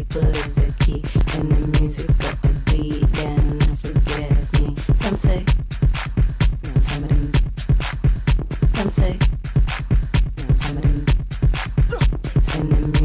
people is the key. And the music's got a beat, then that's what gets me. Some say, some of them. Some say, some of them. And the